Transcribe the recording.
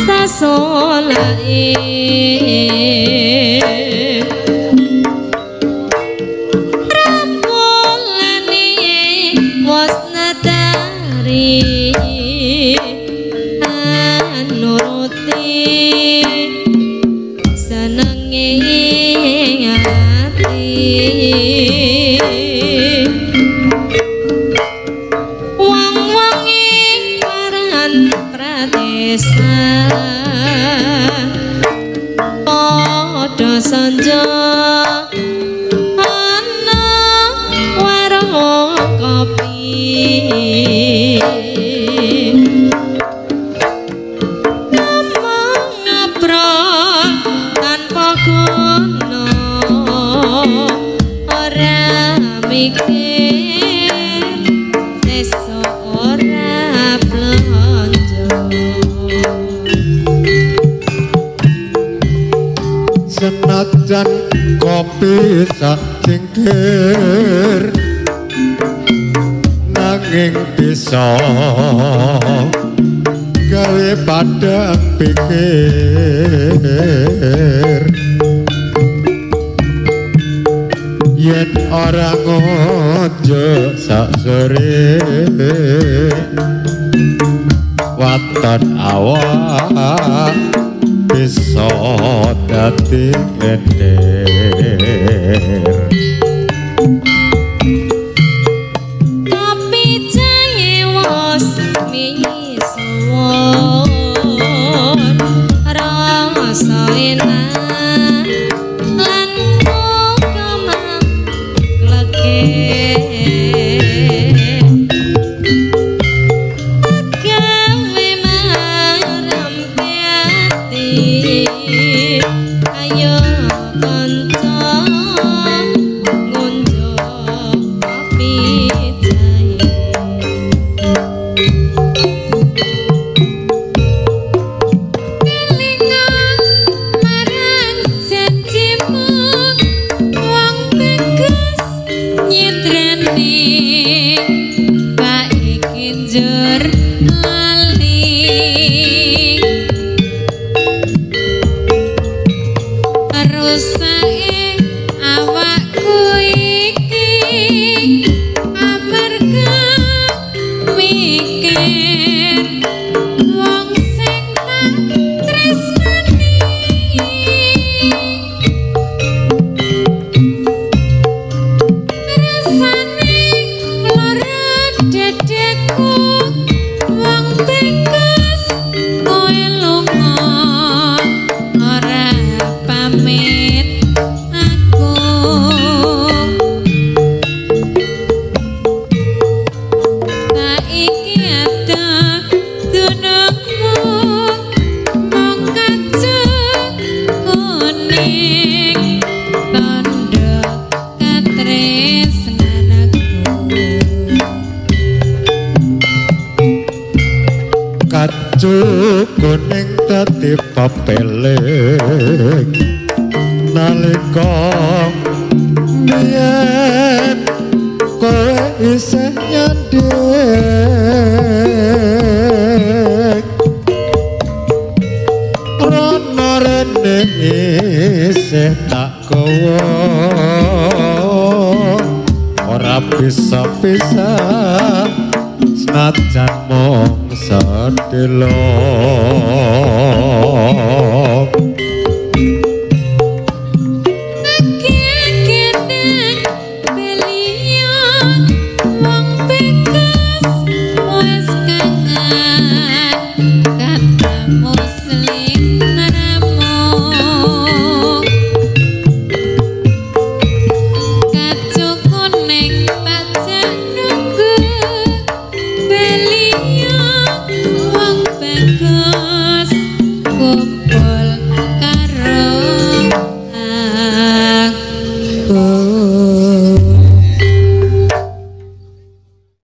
sasolae rampolane wasnatari anuruti senenge ati padha sanja ana warung kopi ngomong ngobrol tanpa guna ora mikir sesuk ora blonjo senajan kopi sak cingkir nanging bisa gawe padang pikir yen ora ngojo sak sore waton awak bisa dadi lender kopi jahe wis misuwur rasa enak lan muga mangkleke gawe marampe ati ayo kanca ngunjuk kopi jahe kelingan marang janjimu wong tegas nyidrani baiki njur lali rusake awakku iki amarga mikir wong sing tak tresnani rasane lara dedeku wong tegas kowe lunga ora pamit aku saiki ada gunungmu mung kacung kuning tandha katresnanku kacu kuning dadi pepeling nalika biyen kowe isih nyandhik rono rene isih tak kowo ora bisa pisah senajan mung sedelo